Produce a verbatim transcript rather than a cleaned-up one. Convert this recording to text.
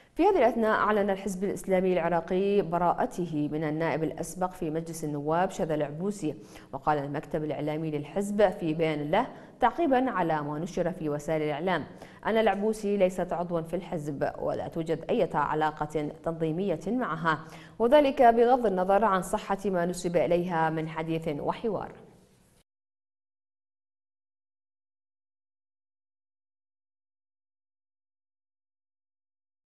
في هذه الأثناء أعلن الحزب الإسلامي العراقي براءته من النائب الأسبق في مجلس النواب شذى العبوسي. وقال المكتب الإعلامي للحزب في بيان له تعقيبا على ما نشر في وسائل الإعلام أن العبوسي ليست عضوا في الحزب ولا توجد أي علاقة تنظيمية معها، وذلك بغض النظر عن صحة ما نسب إليها من حديث وحوار.